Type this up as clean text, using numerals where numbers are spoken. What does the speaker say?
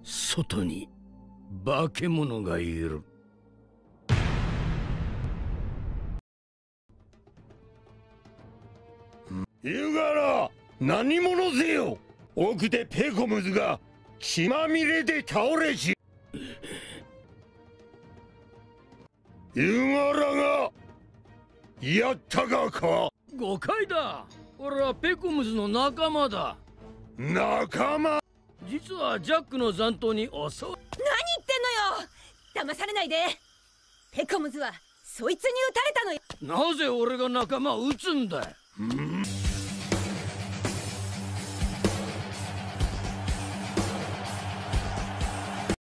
外に化け物がいる。 言うがら何者ぜよ。奥でペコムズが血まみれで倒れし。言うがらがやったがか。 誤解だ。俺はペコムズの仲間だ。 仲間？ 実はジャックの残党に襲う。 何言ってんのよ。騙されないで。ペコムズはそいつに撃たれたのよ。 なぜ俺が仲間を撃つんだ。